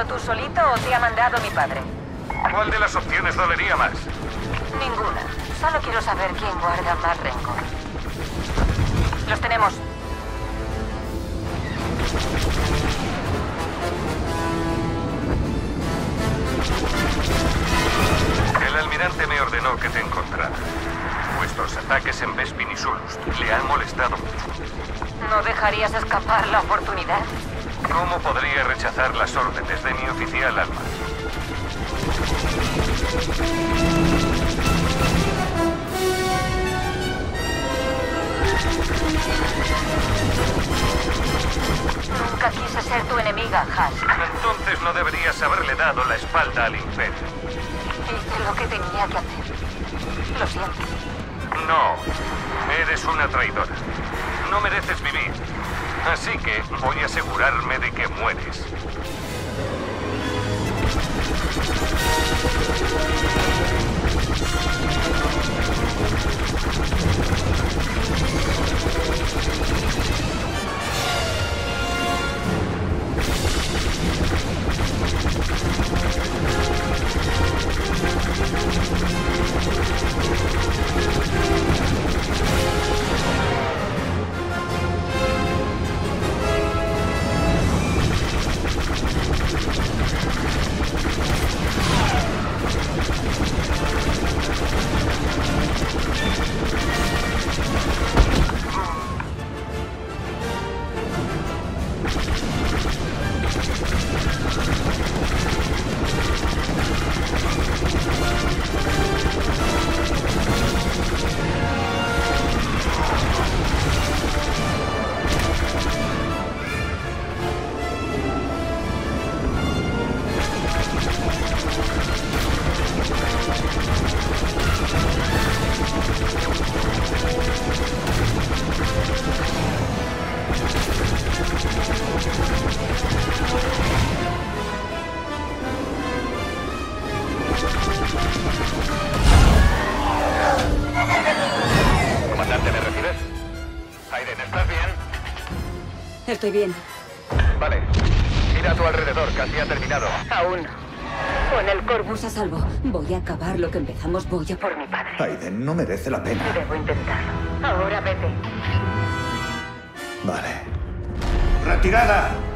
ido tú solito o te ha mandado mi padre? ¿Cuál de las opciones dolería más? Ninguna. Solo quiero saber quién guarda más rencor. Los tenemos. El almirante me ordenó que te encontrara. Vuestros ataques en Bespin y Zulus le han molestado mucho. ¿No dejarías escapar la oportunidad? ¿Cómo podría rechazar las órdenes de mi oficial Alma? Nunca quise ser tu enemiga, Hash. Entonces no deberías haberle dado la espalda al Imperio. Hice lo que tenía que hacer. Lo siento. No, eres una traidora. No mereces vivir. Así que voy a asegurarme de que mueres. Comandante, ¿me recibes? Aiden, ¿estás bien? Estoy bien. Vale. Mira a tu alrededor, casi ha terminado. Aún no. Con el Corvus Vamos a salvo. Voy a acabar lo que empezamos. Voy a por mi padre. Aiden, no merece la pena. Debo intentarlo. Ahora vete. Vale. ¡Retirada!